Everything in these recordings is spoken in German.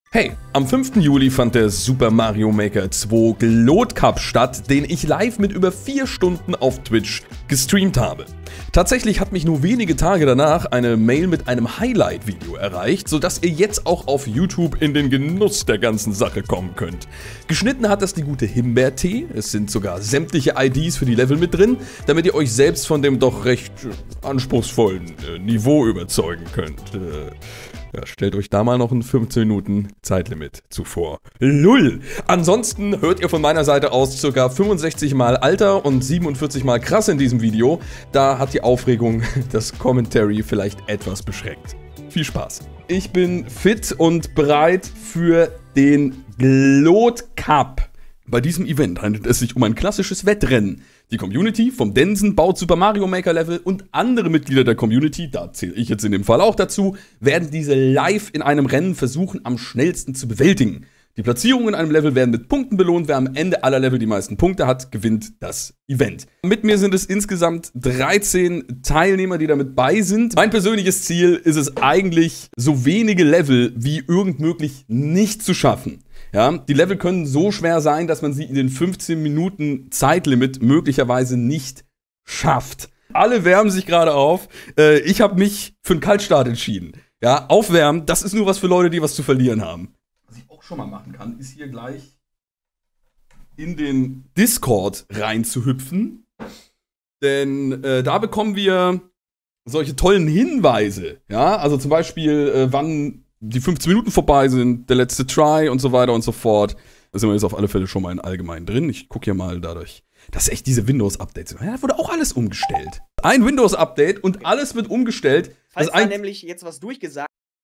Hey, am 5. Juli fand der Super Mario Maker 2 Gloat Cup statt, den ich live mit über 4 Stunden auf Twitch gestreamt habe. Tatsächlich hat mich nur wenige Tage danach eine Mail mit einem Highlight-Video erreicht, sodass ihr jetzt auch auf YouTube in den Genuss der ganzen Sache kommen könnt. Geschnitten hat das die gute Himbeertee, es sind sogar sämtliche IDs für die Level mit drin, damit ihr euch selbst von dem doch recht anspruchsvollen Niveau überzeugen könnt. Ja, stellt euch da mal noch ein 15 Minuten Zeitlimit zuvor. Lull! Ansonsten hört ihr von meiner Seite aus ca. 65 mal Alter und 47 mal krass in diesem Video. Da hat die Aufregung das Commentary vielleicht etwas beschränkt. Viel Spaß! Ich bin fit und bereit für den Gloat Cup. Bei diesem Event handelt es sich um ein klassisches Wettrennen. Die Community vom Densen baut Super Mario Maker Level und andere Mitglieder der Community, da zähle ich jetzt in dem Fall auch dazu, werden diese live in einem Rennen versuchen, am schnellsten zu bewältigen. Die Platzierungen in einem Level werden mit Punkten belohnt. Wer am Ende aller Level die meisten Punkte hat, gewinnt das Event. Mit mir sind es insgesamt 13 Teilnehmer, die damit bei sind. Mein persönliches Ziel ist es eigentlich, so wenige Level wie irgend möglich nicht zu schaffen. Ja, die Level können so schwer sein, dass man sie in den 15 Minuten Zeitlimit möglicherweise nicht schafft. Alle wärmen sich gerade auf. Ich habe mich für einen Kaltstart entschieden. Ja, aufwärmen, das ist nur was für Leute, die was zu verlieren haben. Was ich auch schon mal machen kann, ist hier gleich in den Discord reinzuhüpfen. Denn da bekommen wir solche tollen Hinweise. Ja, also zum Beispiel, wann die 15 Minuten vorbei sind, der letzte Try und so weiter und so fort. Da sind wir jetzt auf alle Fälle schon mal in allgemein drin. Ich gucke hier mal dadurch, dass echt diese Windows-Updates sind. Ja, da wurde auch alles umgestellt. Ein Windows-Update und alles wird umgestellt. Falls da nämlich jetzt was durchgesagt.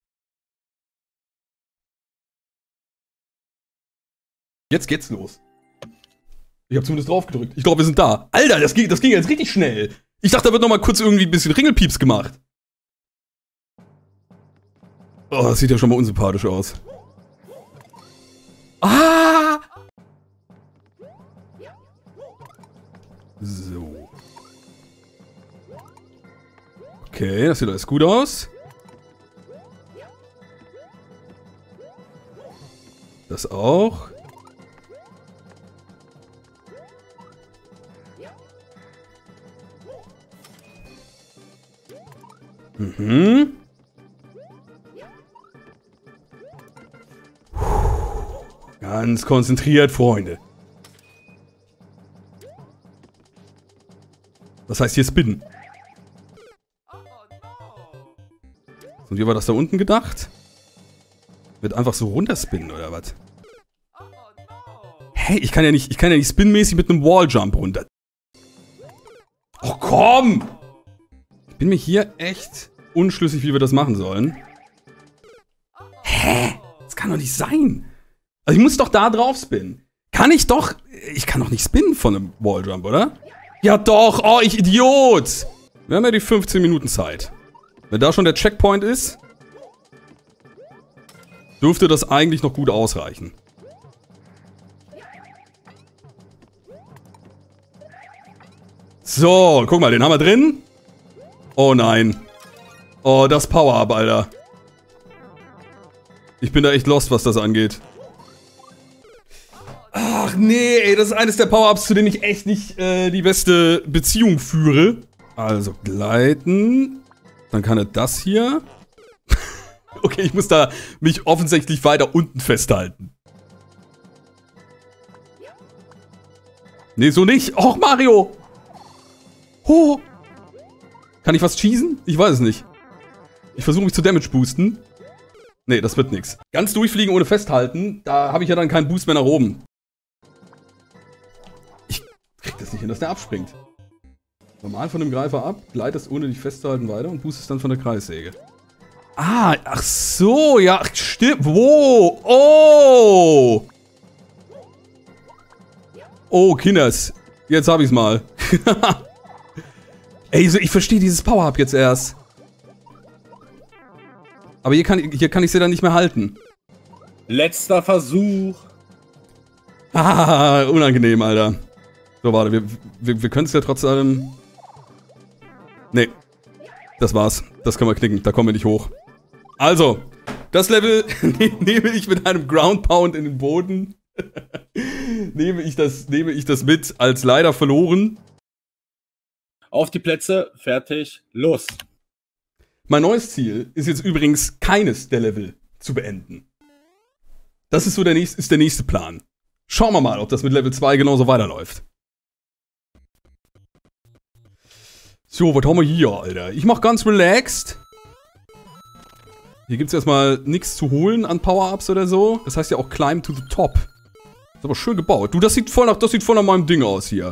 Jetzt geht's los. Ich habe zumindest drauf gedrückt. Ich glaube, wir sind da. Alter, das ging jetzt richtig schnell. Ich dachte, da wird noch mal kurz irgendwie ein bisschen Ringelpieps gemacht. Oh, das sieht ja schon mal unsympathisch aus. Ah! So. Okay, das sieht alles gut aus. Das auch. Mhm. Ganz konzentriert, Freunde. Was heißt hier Spinnen? Und wie war das da unten gedacht? Wird einfach so runterspinnen oder was? Hey, ich kann ja nicht spinmäßig mit einem Walljump runter. Oh komm! Ich bin mir hier echt unschlüssig, wie wir das machen sollen. Hä? Das kann doch nicht sein. Also ich muss doch da drauf spinnen. Ich kann doch nicht spinnen von einem Walljump, oder? Ja doch, oh, ich Idiot! Wir haben ja die 15 Minuten Zeit. Wenn da schon der Checkpoint ist, dürfte das eigentlich noch gut ausreichen. So, guck mal, den haben wir drin. Oh nein. Oh, das Power-Up, Alter. Ich bin da echt lost, was das angeht. Ach nee, ey, das ist eines der Power-Ups, zu dem ich echt nicht die beste Beziehung führe. Also gleiten. Dann kann er das hier. Okay, ich muss da mich offensichtlich weiter unten festhalten. Nee, so nicht. Och, Mario! Oh! Kann ich was cheesen? Ich weiß es nicht. Ich versuche mich zu Damage boosten. Nee, das wird nix. Ganz durchfliegen ohne festhalten, da habe ich ja dann keinen Boost mehr nach oben. Ich krieg das nicht hin, dass der abspringt. Normal von dem Greifer ab, gleitest ohne dich festzuhalten weiter und boostest dann von der Kreissäge. Ah, ach so, ja, stimmt. Wo? Oh! Oh, Kinders. Jetzt hab ich's mal. Ey, ich verstehe dieses Power-Up jetzt erst. Aber hier kann ich sie dann nicht mehr halten. Letzter Versuch. Ah, unangenehm, Alter. So, warte, wir können es ja trotz allem... Nee. Das war's. Das können wir knicken. Da kommen wir nicht hoch. Also, Das Level nehme ich mit einem Ground Pound in den Boden. nehme ich das mit als leider verloren. Auf die Plätze, fertig, los. Mein neues Ziel ist jetzt übrigens keines der Level zu beenden. Das ist so der nächste Plan. Schauen wir mal, ob das mit Level 2 genauso weiterläuft. So, was haben wir hier, Alter? Ich mach ganz relaxed. Hier gibt's erstmal nichts zu holen an Power-Ups oder so. Das heißt ja auch Climb to the Top. Ist aber schön gebaut. Du, das sieht voll nach meinem Ding aus hier.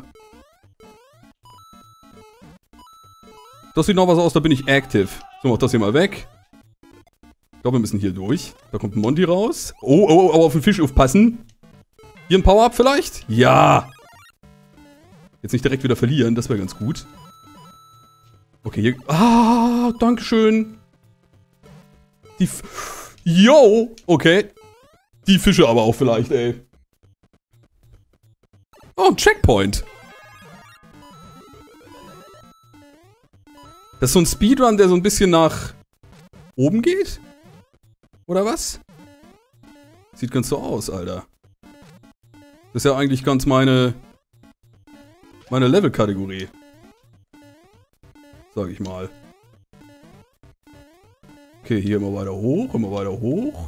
Das sieht noch was aus, da bin ich active. So, mach das hier mal weg. Ich glaube, wir müssen hier durch. Da kommt ein Monty raus. Oh, aber auf den Fisch aufpassen. Hier ein Power-Up vielleicht? Ja. Jetzt nicht direkt wieder verlieren, das wäre ganz gut. Okay, hier... Ah, dankeschön. Yo, okay. Die Fische aber auch vielleicht, ey. Oh, ein Checkpoint. Das ist so ein Speedrun, der so ein bisschen nach oben geht? Oder was? Sieht ganz so aus, Alter. Das ist ja eigentlich ganz meine Level-Kategorie. Sag ich mal. Okay, hier immer weiter hoch, immer weiter hoch.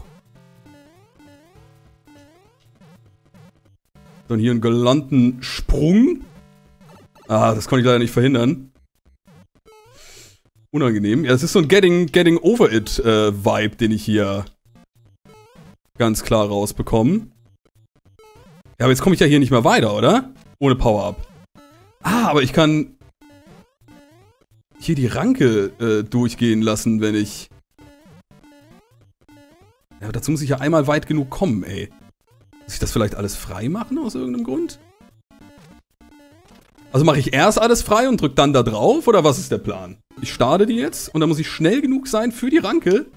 Dann hier einen galanten Sprung. Ah, das konnte ich leider nicht verhindern. Unangenehm. Ja, es ist so ein Getting Over It Vibe, den ich hier ganz klar rausbekomme. Ja, aber jetzt komme ich ja hier nicht mehr weiter, oder? Ohne Power-Up. Ah, aber ich kann hier die Ranke durchgehen lassen, wenn ich... Ja, aber dazu muss ich ja einmal weit genug kommen, ey. Muss ich das vielleicht alles frei machen aus irgendeinem Grund? Also mache ich erst alles frei und drücke dann da drauf, oder was ist der Plan? Ich starte die jetzt und dann muss ich schnell genug sein für die Ranke.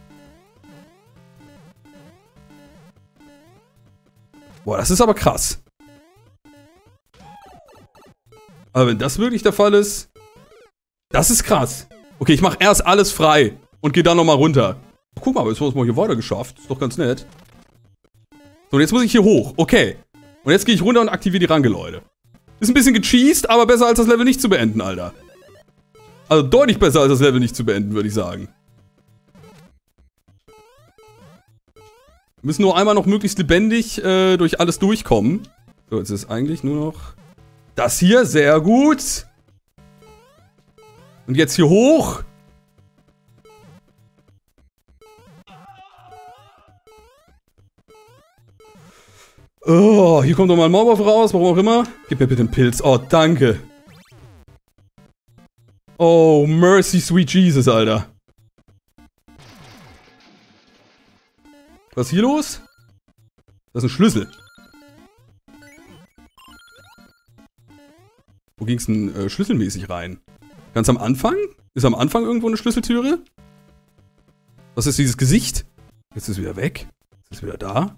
Boah, das ist aber krass. Aber wenn das wirklich der Fall ist, das ist krass. Okay, ich mache erst alles frei und gehe dann nochmal runter. Guck mal, jetzt haben wir es mal hier weiter geschafft. Ist doch ganz nett. So, und jetzt muss ich hier hoch. Okay. Und jetzt gehe ich runter und aktiviere die Ranke, Leute. Ist ein bisschen gecheased, aber besser als das Level nicht zu beenden, Alter. Also deutlich besser als das Level nicht zu beenden, würde ich sagen. Wir müssen nur einmal noch möglichst lebendig durch alles durchkommen. So, jetzt ist eigentlich nur noch das hier. Sehr gut. Und jetzt hier hoch. Oh, hier kommt doch mal ein Maulwurf raus, warum auch immer. Gib mir bitte einen Pilz. Oh, danke. Oh, mercy, sweet Jesus, Alter. Was ist hier los? Das ist ein Schlüssel. Wo ging es denn schlüsselmäßig rein? Ganz am Anfang? Ist am Anfang irgendwo eine Schlüsseltüre? Was ist dieses Gesicht? Jetzt ist es wieder weg. Jetzt ist es wieder da.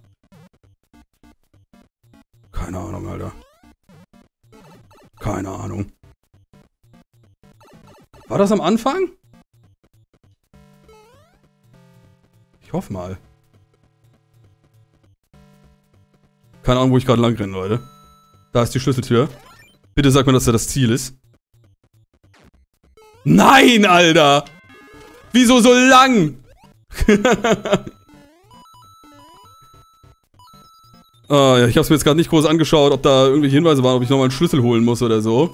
Keine Ahnung, Alter. Keine Ahnung. War das am Anfang? Ich hoffe mal. Keine Ahnung, wo ich gerade lang renne, Leute. Da ist die Schlüsseltür. Bitte sag mir, dass da das Ziel ist. Nein, Alter! Wieso so lang? Ja, ich hab's mir jetzt gerade nicht groß angeschaut, ob da irgendwelche Hinweise waren, ob ich nochmal einen Schlüssel holen muss oder so.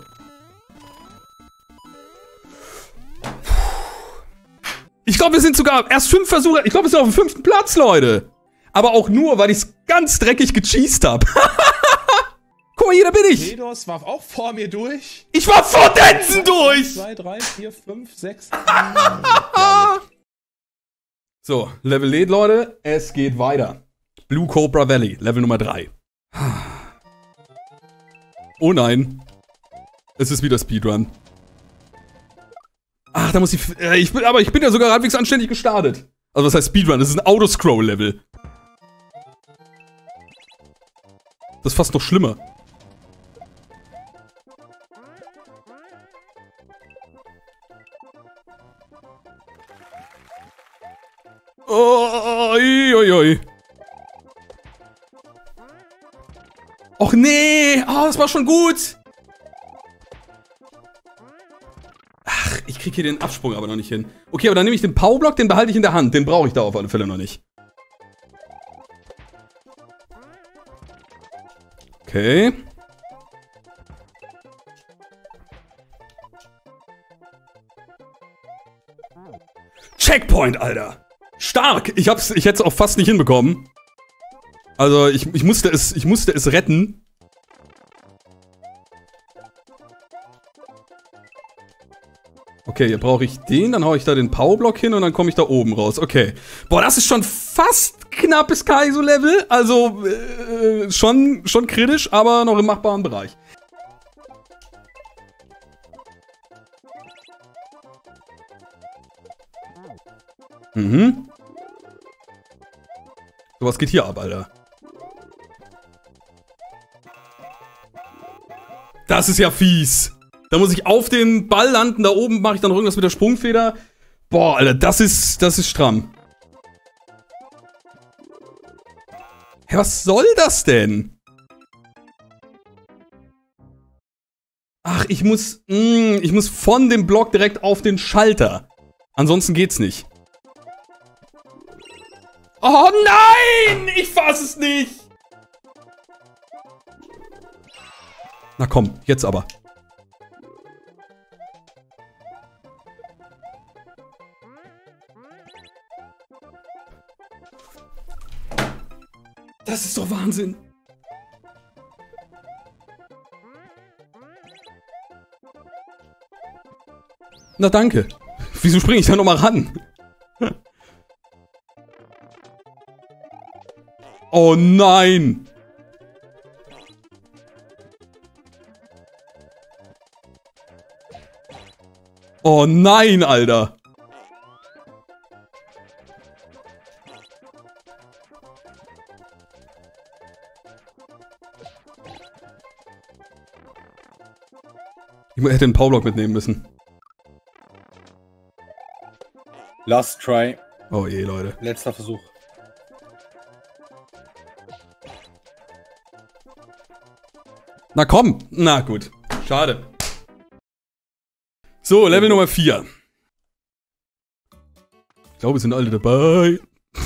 Ich glaube, wir sind sogar erst 5 Versuche. Ich glaube, wir sind auf dem 5. Platz, Leute. Aber auch nur, weil ich's ganz dreckig gecheased hab. Guck mal, hier, da bin ich. Medos war auch vor mir durch. Ich war vor Densen durch. 2, 3, 4, 5, 6. So, Level lädt, Leute. Es geht weiter. Blue Cobra Valley, Level Nummer 3. Oh nein. Es ist wieder Speedrun. Ach, da muss ich... Aber ich bin ja sogar halbwegs anständig gestartet. Also was heißt Speedrun? Das ist ein Autoscroll-Level. Das ist fast noch schlimmer. Oh, Och nee! Oh, das war schon gut! Ach, ich krieg hier den Absprung aber noch nicht hin. Okay, aber dann nehme ich den Powerblock, den behalte ich in der Hand. Den brauche ich da auf alle Fälle noch nicht. Okay. Checkpoint, Alter! Stark! Ich hätte es auch fast nicht hinbekommen. Also, ich musste es retten. Okay, hier brauche ich den, dann hau ich da den Powerblock hin und dann komme ich da oben raus. Okay. Boah, das ist schon fast knappes Kaizo-Level. Also, schon kritisch, aber noch im machbaren Bereich. Mhm. So, was geht hier ab, Alter? Das ist ja fies. Da muss ich auf den Ball landen, da oben mache ich dann noch irgendwas mit der Sprungfeder. Boah, Alter, das ist stramm. Hä, was soll das denn? Ach, ich muss von dem Block direkt auf den Schalter. Ansonsten geht's nicht. Oh nein! Ich fass es nicht! Na komm, jetzt aber. Das ist doch Wahnsinn. Na danke. Wieso springe ich da nochmal ran? Oh nein! Oh nein, Alter! Ich hätte den Powerblock mitnehmen müssen. Last try. Oh je, Leute. Letzter Versuch. Na komm! Na gut. Schade. So, Level Nummer 4. Ich glaube, es sind alle dabei.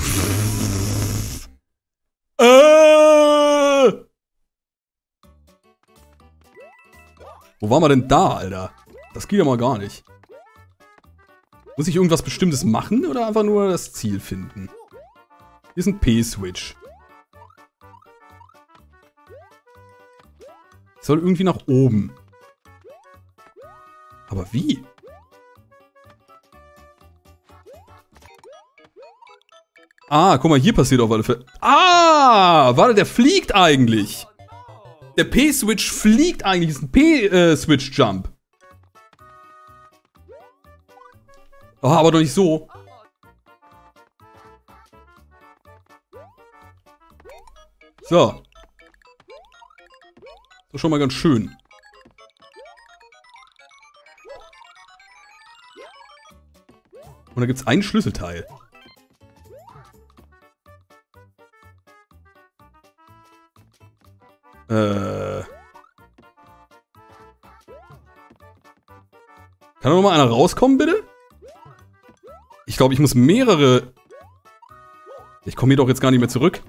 Wo waren wir denn da, Alter? Das geht ja mal gar nicht. Muss ich irgendwas Bestimmtes machen oder einfach nur das Ziel finden? Hier ist ein P-Switch. Ich soll irgendwie nach oben. Aber wie? Ah, guck mal, hier passiert auf alle Fälle. Ah, warte, der fliegt eigentlich. Der P-Switch fliegt eigentlich. Das ist ein P-Switch-Jump. Oh, aber doch nicht so. So. Das ist schon mal ganz schön. Und da gibt es ein Schlüsselteil. Kann da noch mal einer rauskommen, bitte? Ich glaube, ich muss mehrere... Ich komme hier doch jetzt gar nicht mehr zurück.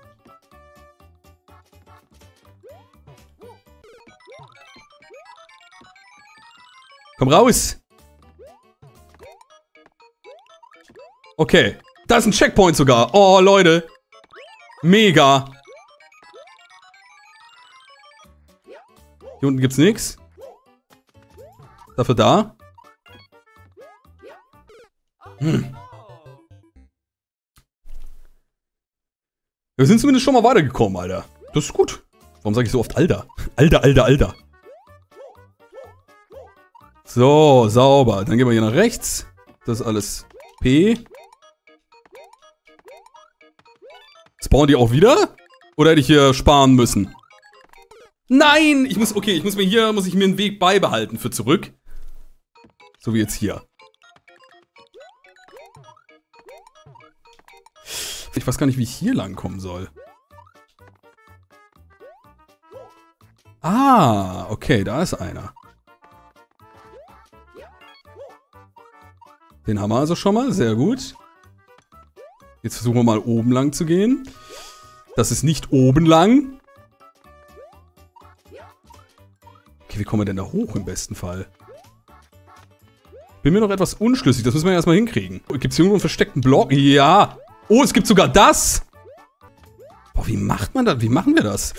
Komm raus! Okay. Da ist ein Checkpoint sogar. Oh, Leute. Mega. Hier unten gibt's nichts. Dafür da. Wir sind zumindest schon mal weitergekommen, Alter. Das ist gut. Warum sage ich so oft Alter? Alter, Alter, Alter. So, sauber. Dann gehen wir hier nach rechts. Das ist alles P. Spawnen die auch wieder? Oder hätte ich hier sparen müssen? Nein! Muss ich mir einen Weg beibehalten für zurück. So wie jetzt hier. Ich weiß gar nicht, wie ich hier lang kommen soll. Ah, okay, da ist einer. Den haben wir also schon mal, sehr gut. Jetzt versuchen wir mal oben lang zu gehen. Das ist nicht oben lang. Okay, wie kommen wir denn da hoch im besten Fall? Bin mir noch etwas unschlüssig, das müssen wir erstmal hinkriegen. Gibt es irgendwo einen versteckten Block? Ja! Oh, es gibt sogar das! Boah, wie macht man das? Wie machen wir das?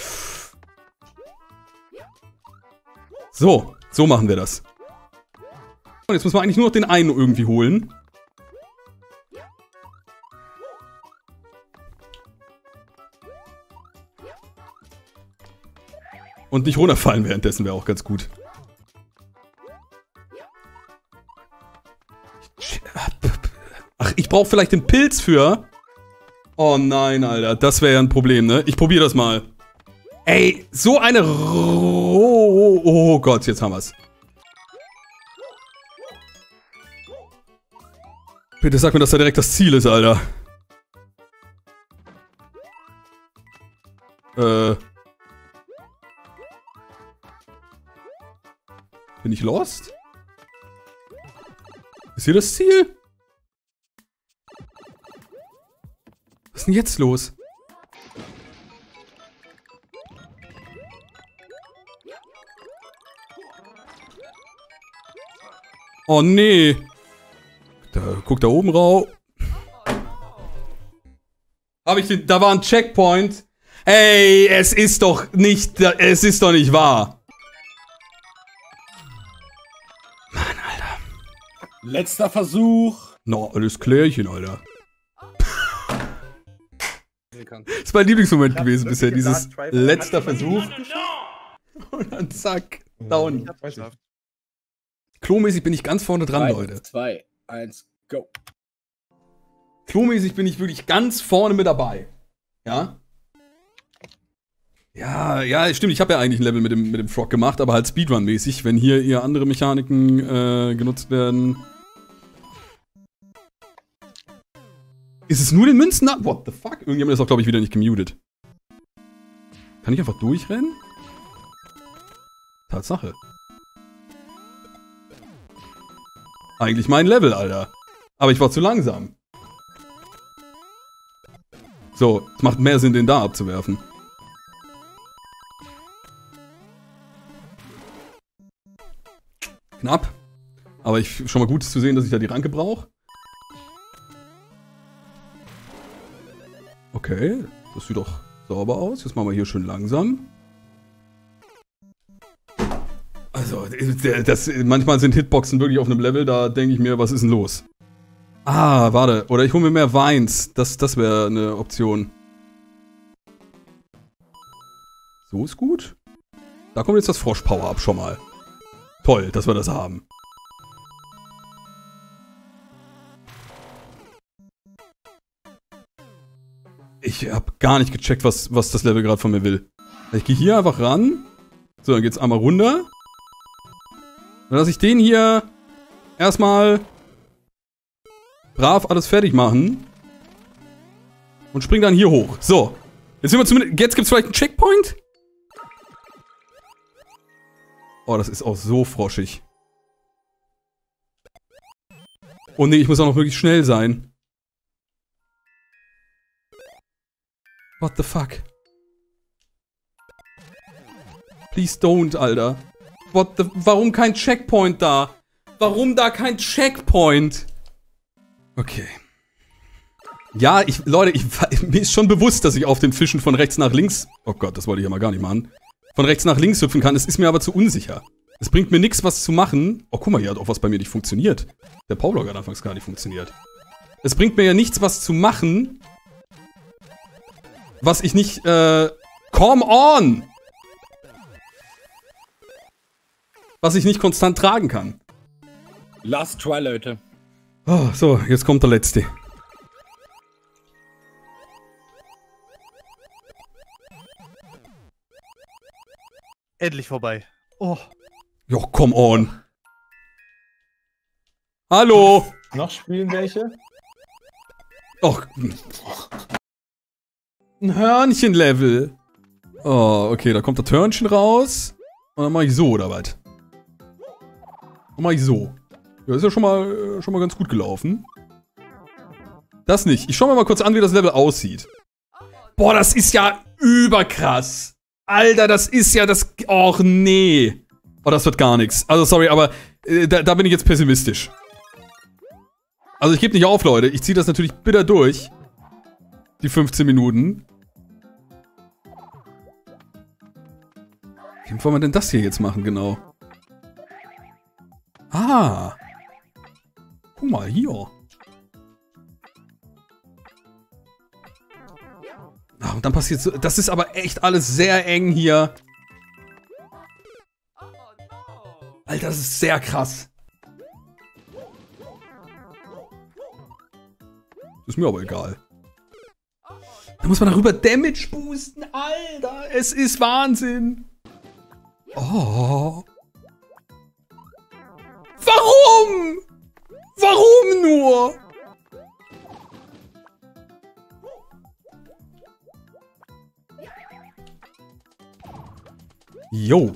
So, so machen wir das. Und jetzt müssen wir eigentlich nur noch den einen irgendwie holen. Und nicht runterfallen währenddessen wäre auch ganz gut. Ach, ich brauche vielleicht den Pilz für... Oh nein, Alter, das wäre ja ein Problem, ne? Ich probiere das mal. Ey, so eine... Oh Gott, jetzt haben wir's. Bitte sag mir, dass da direkt das Ziel ist, Alter. Bin ich lost? Ist hier das Ziel? Was ist denn jetzt los? Oh nee. Guck da oben raus. Hab ich den, da war ein Checkpoint. Ey, es ist doch nicht wahr. Mann, Alter. Letzter Versuch. No, alles Klärchen, Alter. Das ist mein Lieblingsmoment gewesen bisher, dieses letzter Versuch. Und dann zack, down. Klomäßig bin ich ganz vorne dran, 3, Leute. 2, 1, go. Klomäßig bin ich wirklich ganz vorne mit dabei. Ja? Ja, stimmt, ich habe ja eigentlich ein Level mit dem Frog gemacht, aber halt Speedrun-mäßig, wenn hier eher andere Mechaniken genutzt werden. Ist es nur den Münzen da? What the fuck? Irgendjemand ist auch, glaube ich, wieder nicht gemutet. Kann ich einfach durchrennen? Tatsache. Eigentlich mein Level, Alter. Aber ich war zu langsam. So, es macht mehr Sinn, den da abzuwerfen. Knapp. Aber schon mal gut zu sehen, dass ich da die Ranke brauche. Okay, das sieht doch sauber aus. Jetzt machen wir hier schön langsam. Also, manchmal sind Hitboxen wirklich auf einem Level, da denke ich mir, was ist denn los? Ah, warte. Oder ich hole mir mehr Weins. Das wäre eine Option. So ist gut. Da kommt jetzt das Frosch-Power-Up schon mal. Toll, dass wir das haben. Ich habe gar nicht gecheckt, was das Level gerade von mir will. Ich gehe hier einfach ran. So, dann geht's einmal runter. Dann lasse ich den hier erstmal brav alles fertig machen. Und spring dann hier hoch. So. Jetzt sind wir zumindest. Jetzt gibt's vielleicht einen Checkpoint? Oh, das ist auch so froschig. Oh nee, ich muss auch noch wirklich schnell sein. What the fuck? Please don't, Alter. Warum kein Checkpoint da? Warum da kein Checkpoint? Okay. Ja, Leute, mir ist schon bewusst, dass ich auf den Fischen von rechts nach links... Oh Gott, das wollte ich ja mal gar nicht machen. Von rechts nach links hüpfen kann. Es ist mir aber zu unsicher. Es bringt mir nichts, was zu machen. Oh, guck mal, hier hat auch was bei mir nicht funktioniert. Der Powerblock hat anfangs gar nicht funktioniert. Es bringt mir ja nichts, was zu machen, was ich nicht, come on! Was ich nicht konstant tragen kann. Last try, Leute. Oh, so, jetzt kommt der letzte. Endlich vorbei. Oh. Jo, come on. Hallo! Noch spielen welche? Och. Ein Hörnchen-Level. Oh, okay, da kommt das Hörnchen raus. Und dann mache ich so, oder was? Dann mache ich so. Ja, ist ja schon mal ganz gut gelaufen. Das nicht. Ich schau mir mal kurz an, wie das Level aussieht. Boah, das ist ja überkrass. Alter, das ist ja das... Och, nee. Oh, das wird gar nichts. Also, sorry, aber da bin ich jetzt pessimistisch. Also, ich gebe nicht auf, Leute. Ich ziehe das natürlich bitter durch. Die 15 Minuten. Wie wollen wir denn das hier jetzt machen, genau? Ah. Guck mal, hier. Ach, und dann passiert so... Das ist aber echt alles sehr eng hier. Alter, das ist sehr krass. Ist mir aber egal. Da muss man darüber Damage boosten. Alter, es ist Wahnsinn. Oh. Warum? Warum nur? Jo.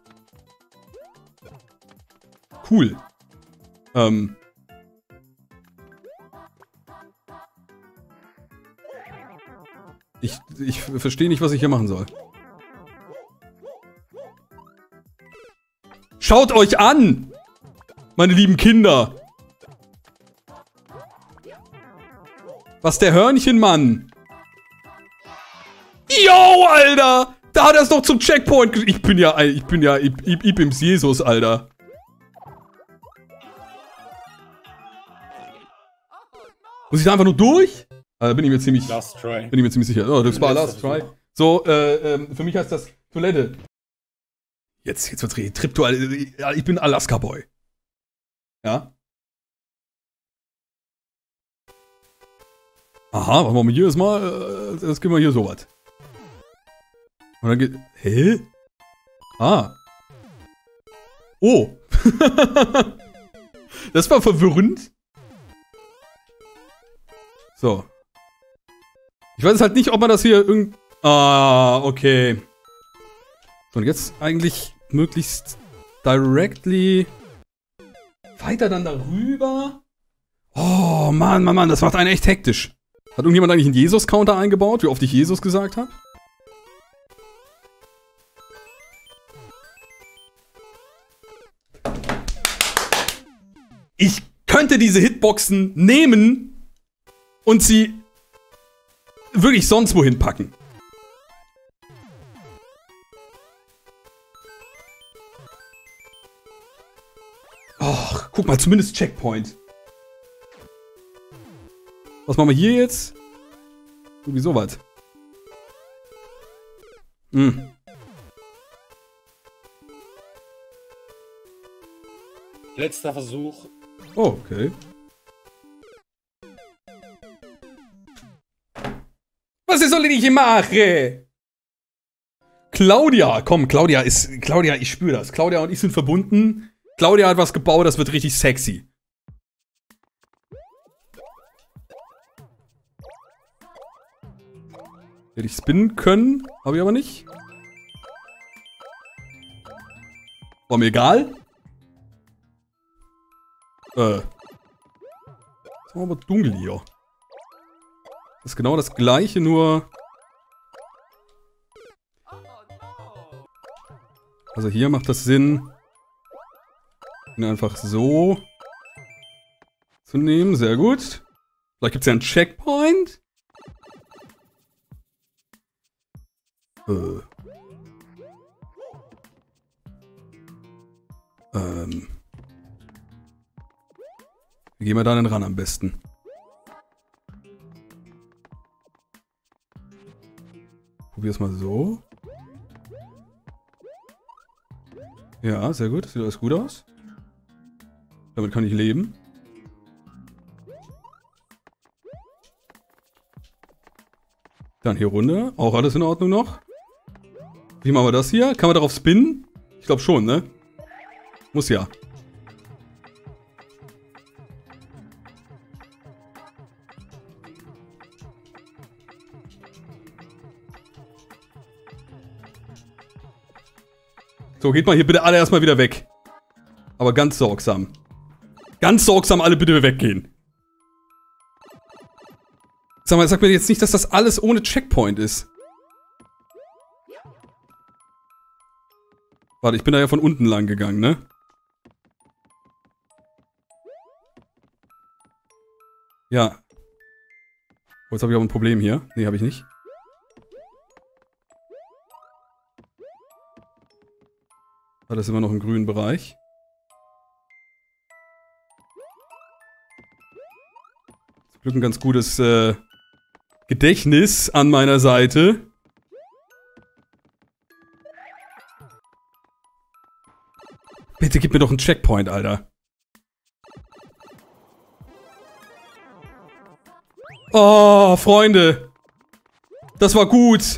Cool. Ich verstehe nicht, was ich hier machen soll. Schaut euch an! Meine lieben Kinder! Was der Hörnchenmann! Yo, Alter! Da hat er es doch zum Checkpoint ich bin ja Ibims Jesus, Alter. Muss ich da einfach nur durch? Bin ich mir ziemlich... Last try. Bin ich mir ziemlich sicher. Oh, das war Last Try. So, für mich heißt das Toilette. Jetzt wird's richtig. Trip-Toilette. Ich bin Alaska-Boy. Ja? Aha, was machen wir hier erstmal? Das gehen wir hier so was. Und dann geht... Hä? Ah. Oh. Das war verwirrend. So. Ich weiß halt nicht, ob man das hier irgend... Ah, okay. So, und jetzt eigentlich möglichst directly weiter dann darüber. Oh, Mann, das macht einen echt hektisch. Hat irgendjemand eigentlich einen Jesus-Counter eingebaut, wie oft ich Jesus gesagt habe? Ich könnte diese Hitboxen nehmen und sie wirklich sonst wohin packen. Och, guck mal, zumindest Checkpoint. Was machen wir hier jetzt? Irgendwie sowas. Letzter Versuch. Oh, okay. Was soll ich machen? Claudia, komm, Claudia, ich spüre das. Claudia und ich sind verbunden. Claudia hat was gebaut, das wird richtig sexy. Hätte ich spinnen können, habe ich aber nicht. War mir egal. Ist aber dunkel hier. Das ist genau das gleiche, nur... Also hier macht das Sinn, ihn einfach so zu nehmen. Sehr gut. Vielleicht gibt es ja einen Checkpoint. Wie gehen wir da denn ran am besten? Probier's mal so. Ja, sehr gut. Sieht alles gut aus. Damit kann ich leben. Dann hier runter. Auch alles in Ordnung noch. Wie machen wir das hier? Kann man darauf spinnen? Ich glaube schon, ne? Muss ja. So, geht mal hier bitte alle erstmal wieder weg. Aber ganz sorgsam. Ganz sorgsam alle bitte weggehen. Sag mal, sag mir jetzt nicht, dass das alles ohne Checkpoint ist. Warte, ich bin da ja von unten lang gegangen, ne? Ja. Oh, jetzt habe ich auch ein Problem hier. Nee, habe ich nicht. Das ist immer noch im grünen Bereich. Zum Glück ein ganz gutes Gedächtnis an meiner Seite. Bitte gib mir doch einen Checkpoint, Alter. Oh, Freunde. Das war gut.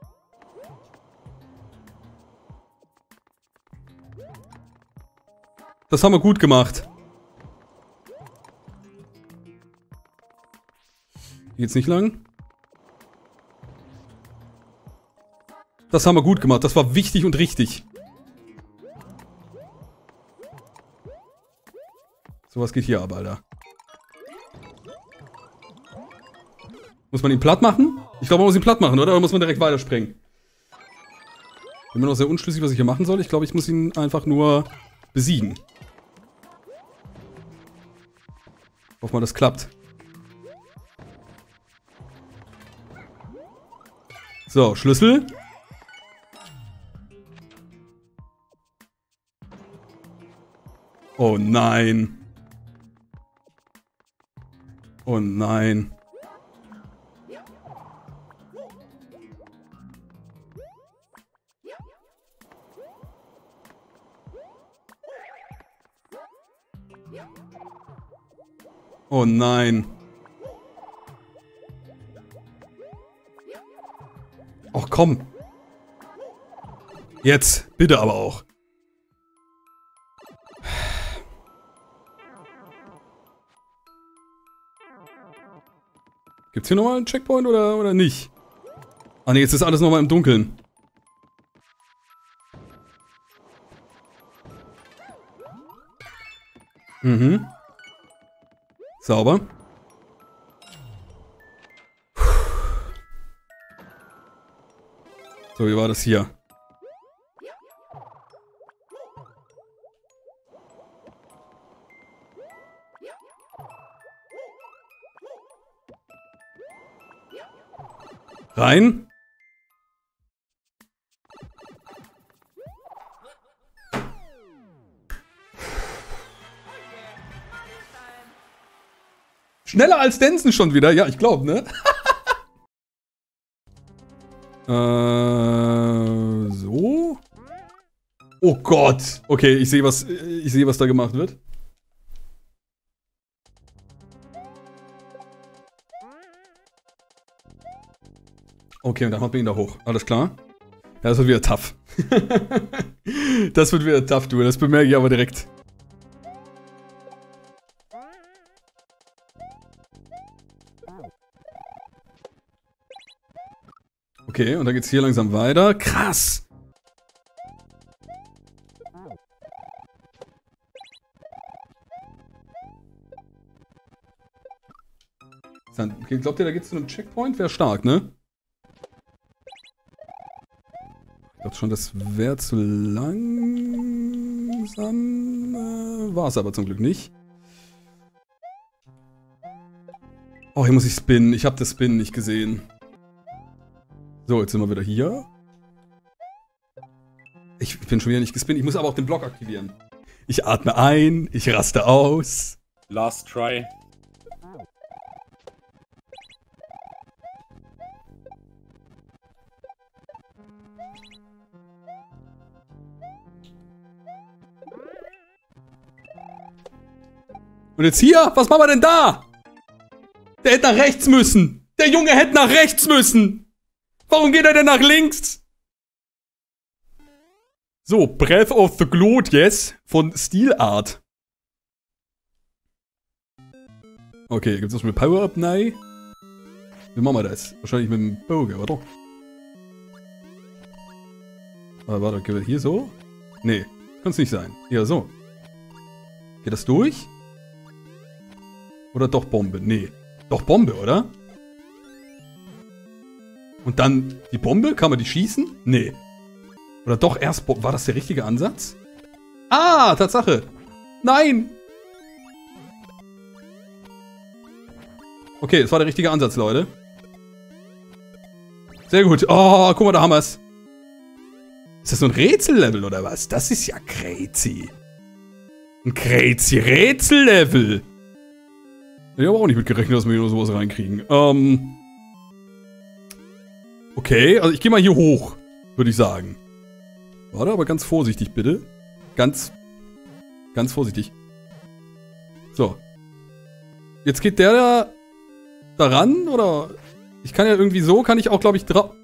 Das haben wir gut gemacht. Hier geht's nicht lang. Das haben wir gut gemacht. Das war wichtig und richtig. So, was geht hier ab, Alter? Muss man ihn platt machen? Ich glaube, man muss ihn platt machen, oder? Oder muss man direkt weiterspringen? Ich bin mir noch sehr unschlüssig, was ich hier machen soll. Ich glaube, ich muss ihn einfach nur besiegen. Ich hoffe mal, das klappt. So, Schlüssel. Oh nein. Oh nein. Oh nein. Och komm. Jetzt, bitte aber auch. Gibt's hier nochmal einen Checkpoint oder nicht? Ah ne, jetzt ist alles nochmal im Dunkeln. Mhm. Sauber. So, wie war das hier? Rein. Schneller als Densen schon wieder. Ja, ich glaube, ne? So. Oh Gott. Okay, ich sehe, was da gemacht wird. Okay, und dann haut man ihn da hoch. Alles klar. Ja, das wird wieder tough. Das wird wieder tough, du. Das bemerke ich aber direkt. Okay, und dann geht's hier langsam weiter. Krass! Okay, glaubt ihr, da geht's zu einem Checkpoint? Wäre stark, ne? Ich dachte schon, das wäre zu langsam. War es aber zum Glück nicht. Oh, hier muss ich spinnen. Ich habe das Spinnen nicht gesehen. So, jetzt sind wir wieder hier. Ich bin schon wieder nicht gespinnt. Ich muss aber auch den Block aktivieren. Ich atme ein, ich raste aus. Last try. Und jetzt hier? Was machen wir denn da? Der hätte nach rechts müssen. Der Junge hätte nach rechts müssen. Warum geht er denn nach links? So, Breath of the Gloat, yes. Von Steel Art. Okay, gibt's noch schon mit Power-Up? Nein. Wie machen wir das? Wahrscheinlich mit dem Bogen, oder? Ah, warte, gehen wir hier so? Nee, kann es nicht sein. Ja, so. Geht das durch? Oder doch Bombe? Nee. Doch Bombe, oder? Und dann die Bombe? Kann man die schießen? Nee. Oder doch erst Bombe? War das der richtige Ansatz? Ah, Tatsache. Nein. Okay, das war der richtige Ansatz, Leute. Sehr gut. Oh, guck mal, da haben wir es. Ist das so ein Rätsellevel oder was? Das ist ja crazy. Ein crazy Rätsellevel. Ich habe auch nicht mit gerechnet, dass wir hier nur sowas reinkriegen. Okay, also ich gehe mal hier hoch, würde ich sagen. Warte, aber ganz vorsichtig, bitte. Ganz vorsichtig. So. Jetzt geht der da ran, oder? Ich kann ja irgendwie so, kann ich auch, glaube ich, drauf.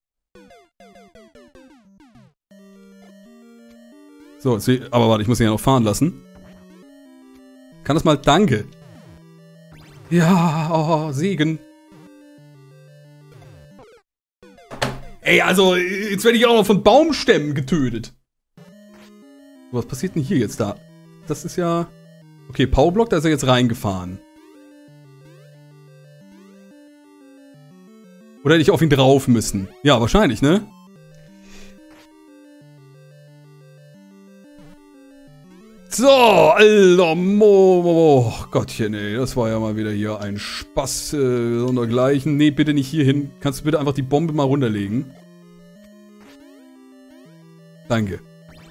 So, aber warte, ich muss ihn ja noch fahren lassen. Kann das mal, danke. Ja, oh, Segen. Ey, also, jetzt werde ich auch noch von Baumstämmen getötet. Was passiert denn hier jetzt da? Das ist ja... Okay, Powerblock, da ist er jetzt reingefahren. Oder hätte ich auf ihn drauf müssen? Ja, wahrscheinlich, ne? So, Alter, oh Gottchen, ey, das war ja mal wieder hier ein Spaß sondergleichen. Nee, bitte nicht hier hin. Kannst du bitte einfach die Bombe mal runterlegen? Danke.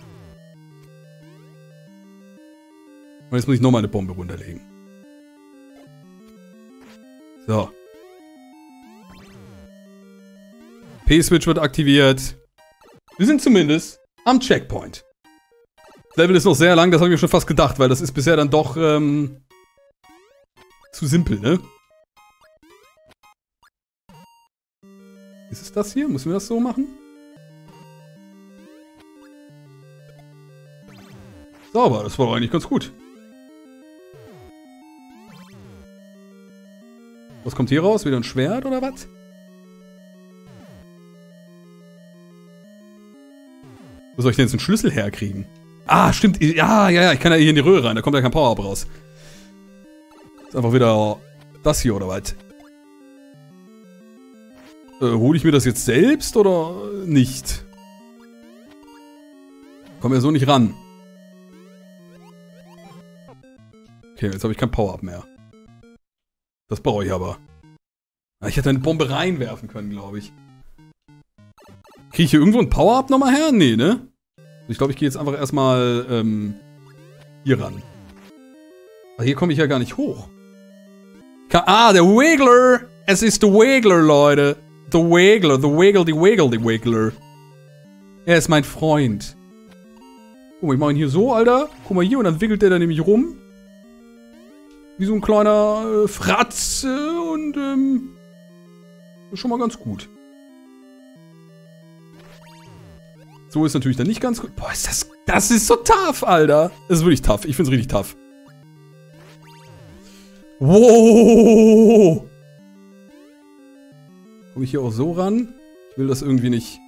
Und jetzt muss ich nochmal eine Bombe runterlegen. So. P-Switch wird aktiviert. Wir sind zumindest am Checkpoint. Das Level ist noch sehr lang, das habe ich mir schon fast gedacht, weil das ist bisher dann doch zu simpel, ne? Ist es das hier? Müssen wir das so machen? Sauber, das war doch eigentlich ganz gut. Was kommt hier raus? Wieder ein Schwert oder was? Wo soll ich denn jetzt einen Schlüssel herkriegen? Ah, stimmt. Ja, ich kann ja hier in die Röhre rein. Da kommt ja kein Power-Up raus. Ist einfach wieder das hier, oder was? Hole ich mir das jetzt selbst oder nicht? Komm ja so nicht ran. Okay, jetzt habe ich kein Power-Up mehr. Das brauche ich aber. Ich hätte eine Bombe reinwerfen können, glaube ich. Kriege ich hier irgendwo ein Power-Up nochmal her? Nee, ne? Ich glaube, ich gehe jetzt einfach erstmal hier ran. Aber hier komme ich ja gar nicht hoch. Der Wiggler! Es ist der Wiggler, Leute. The Wiggler, the Wiggle, the Wiggle, the Wiggler. Er ist mein Freund. Guck mal, ich mache ihn hier so, Alter. Guck mal hier, und dann wiggelt der da nämlich rum. Wie so ein kleiner Fratz. Und ist schon mal ganz gut. So ist natürlich dann nicht ganz gut. Boah, das ist so tough, Alter. Das ist wirklich tough. Ich find's richtig tough. Wow. Komme ich hier auch so ran? Ich will das irgendwie nicht.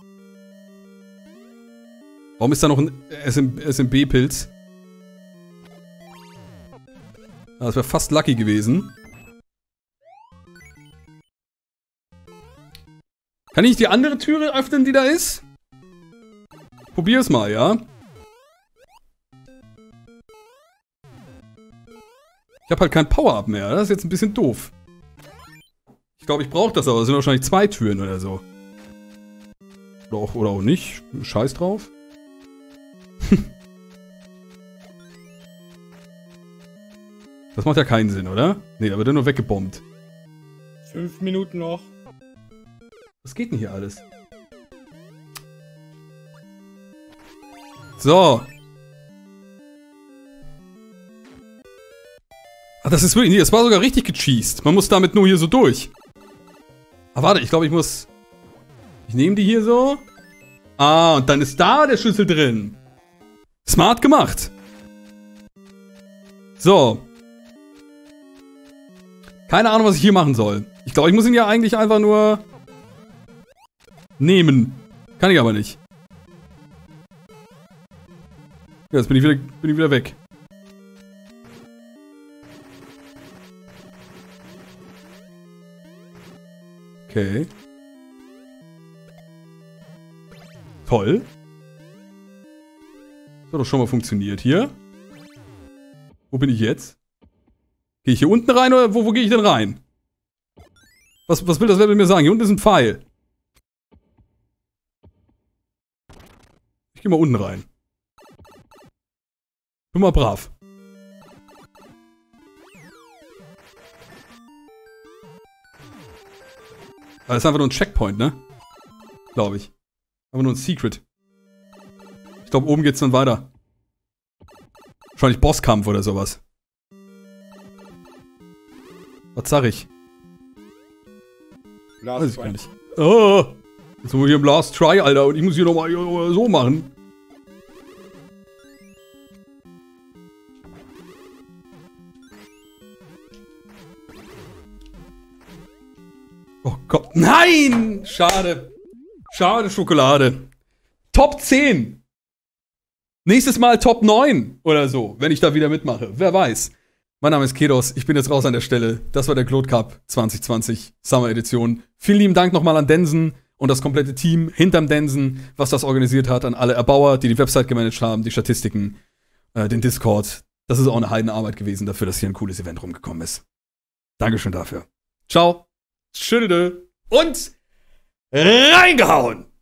Warum ist da noch ein SMB-Pilz? Das wäre fast lucky gewesen. Kann ich die andere Türe öffnen, die da ist? Probier's mal, ja? Ich habe halt kein Power-Up mehr. Das ist jetzt ein bisschen doof. Ich glaube, ich brauche das aber. Das sind wahrscheinlich 2 Türen oder so. Oder auch nicht. Scheiß drauf. Das macht ja keinen Sinn, oder? Nee, da wird er nur weggebombt. 5 Minuten noch. Was geht denn hier alles? So. Ach, das ist wirklich... Nee, das war sogar richtig gecheased. Man muss damit nur hier so durch. Ah, warte, ich glaube, ich muss... Ich nehme die hier so. Ah, und dann ist da der Schlüssel drin. Smart gemacht. So. Keine Ahnung, was ich hier machen soll. Ich glaube, ich muss ihn ja eigentlich einfach nur... nehmen. Kann ich aber nicht. Ja, jetzt bin ich wieder weg. Okay. Toll. Das hat doch schon mal funktioniert. Hier. Wo bin ich jetzt? Gehe ich hier unten rein oder wo gehe ich denn rein? Was will das Level mir sagen? Hier unten ist ein Pfeil. Ich gehe mal unten rein. Bin mal brav. Das ist einfach nur ein Checkpoint, ne? Glaube ich. Einfach nur ein Secret. Ich glaube, oben geht's dann weiter. Wahrscheinlich Bosskampf oder sowas. Was sag ich? Weiß ich gar nicht. Oh! Jetzt sind wir hier im Last Try, Alter. Und ich muss hier nochmal so machen. Oh Gott. Nein! Schade. Schade Schokolade. Top 10. Nächstes Mal Top 9 oder so, wenn ich da wieder mitmache. Wer weiß. Mein Name ist Kedos. Ich bin jetzt raus an der Stelle. Das war der Claude Cup 2020 Summer Edition. Vielen lieben Dank nochmal an Densen und das komplette Team hinterm Densen, was das organisiert hat. An alle Erbauer, die die Website gemanagt haben, die Statistiken, den Discord. Das ist auch eine Heidenarbeit gewesen dafür, dass hier ein cooles Event rumgekommen ist. Dankeschön dafür. Ciao. Tschüss und reingehauen!